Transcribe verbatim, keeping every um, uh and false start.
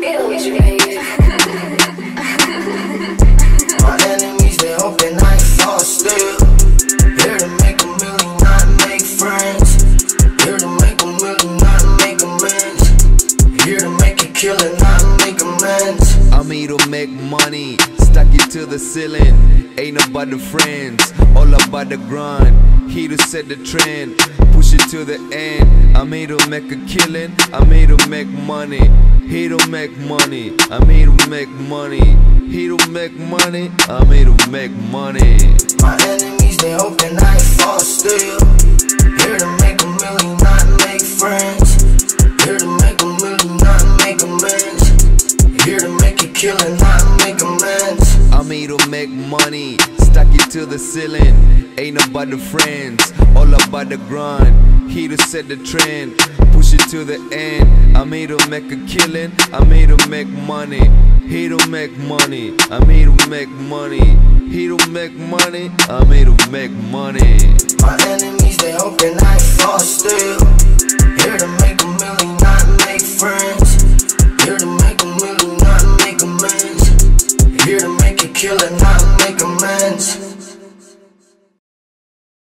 My enemies, they hoping I fall still. Here to make a million, not make friends. Here to make a million, not make amends. Here to make a killing, not make amends. I'm here to make money, stack it to the ceiling. Ain't about the friends, all about the grind. Here to set the trend, push it to the end. I'm here to make a killing, I'm here to make money. Here to make money, I'm here to make money. Here to make money, I'm here to make money. My enemies, they hoping I fall still. Here to make a million, not make friends. Here to make a million, not make amends. Here to make a killing, not make amends. I'm here to make money, stack it to the ceiling. Ain't about the friends, all about the grind. Here to set the trend, push it to the end. I'm here to make a killing, I'm here to make money. Here to make money, I'm here to make money. Here to make money, I'm here to make money. My enemies, they hoping I fall still. Here to make a million, not make friends. Here to make a million, not make amends. Here to make a killing.